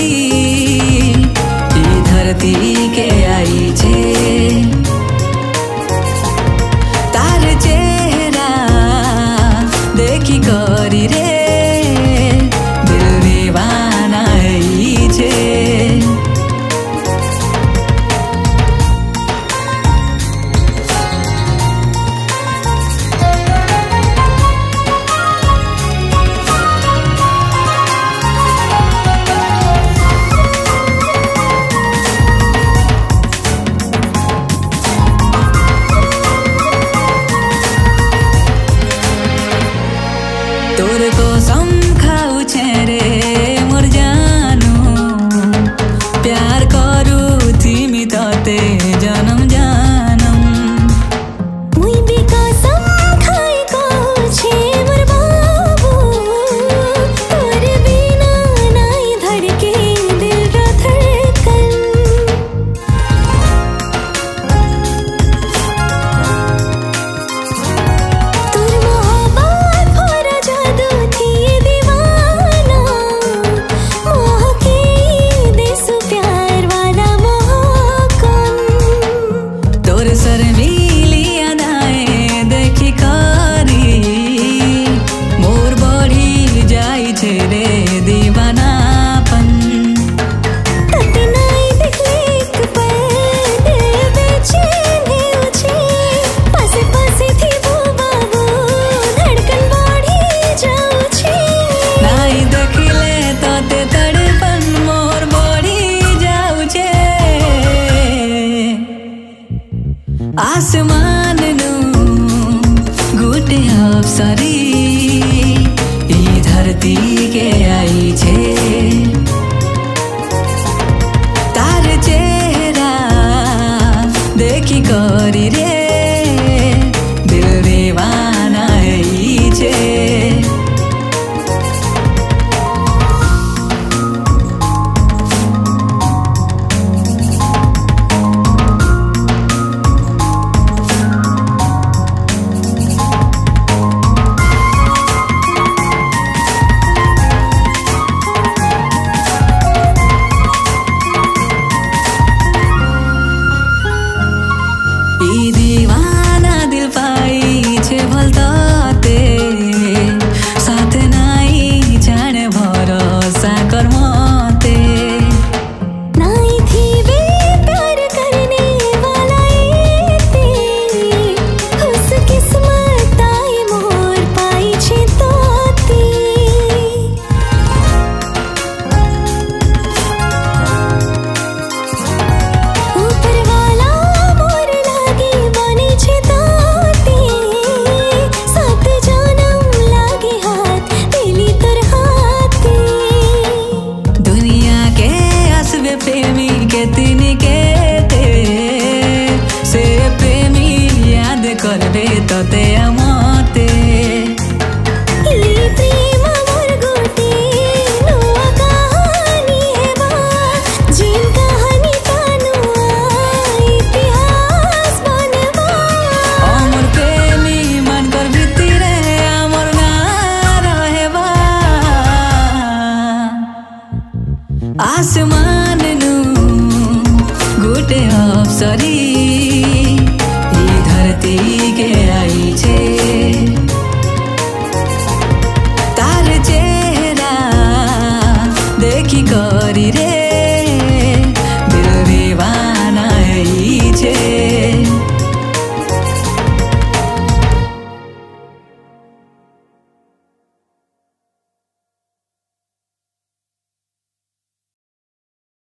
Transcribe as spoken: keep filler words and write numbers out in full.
ई धरती के आई छे तार चेहरा देखी करी रे दिल दीवाना ही छे। तोर कसम खाऊ छे रे मोर जानू प्यार करू तिमी तते जनम जानम मुई भी कसम खाई कहू छे मोर बाबू तोर बिना नाई धड़के दिल रो धड़कन तोर मोहब्बत भरा जादू थी दीवाना मोह के देसु प्यार वाला मोहकन तोर शर्मीली अदाएं देखी करी मोर बढ़ी जाई छे रे दीवानापन तते नाई देखले एक पल दिल बेचैन है उछे पासे पासे थी वो बाबू धड़कन बढ़ी जाऊ छे नाई देखले तते तड़पन मोर बढ़ी जाऊ छे। आसमान नु गुटे अप्सरी ई धरती के आई छे तार चेहरा देखी करी रे दिल दीवाना ही छे। ई दीवाना दिल पाई छे भलताते साथ नाई जाने भरोसा कर मते नाई थी वे प्यार करने वाला एते खुश किस्मत आई मोर पाई छे तोती ऊपर वाला मोर लागे बने छे तोती सात जन्म लागे हाथ दिली तोर हाथी दुनिया के हसबे प्रेमी के तिनी के ते से प्रेमी याद करबे तते मते ई प्रेम मोर गोटे नुआ कहानी है बा जिन कहानी तानुआ इतिहास बनबा अमर प्रेमी मन कर भीतरे अमर ना रहेबा। आसमान नु गुटे अप्सरी